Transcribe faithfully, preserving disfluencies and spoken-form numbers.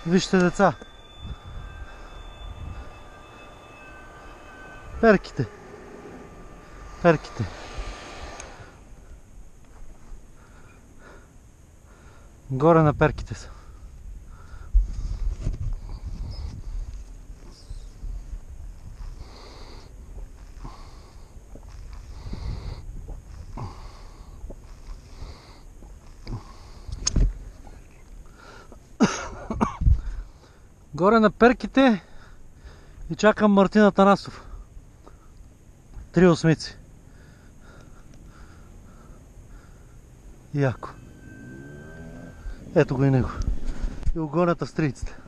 Вижте, деца. Перките. Перките. Горе на перките са. Горе на перките и чакам Мартин Атанасов. Три осмици. Яко. Ето го и него. И го гонят австрийците.